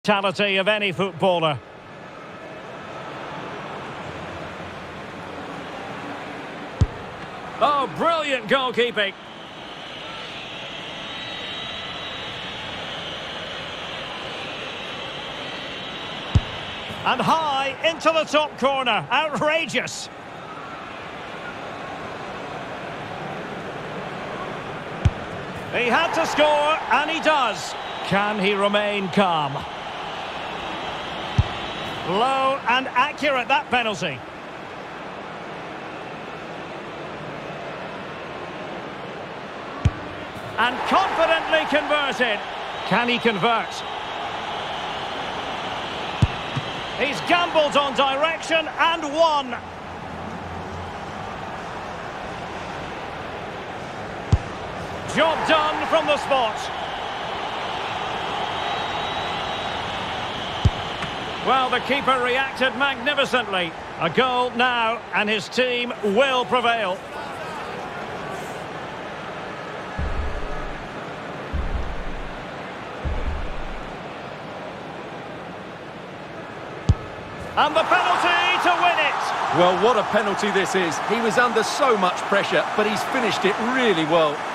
Mentality of any footballer. Oh, brilliant goalkeeping. And high into the top corner. Outrageous. He had to score, and he does. Can he remain calm? Low and accurate, that penalty. And confidently converted. Can he convert? He's gambled on direction and won. Job done from the spot. Well, the keeper reacted magnificently. A goal now, and his team will prevail. And the penalty to win it. Well, what a penalty this is. He was under so much pressure, but he's finished it really well.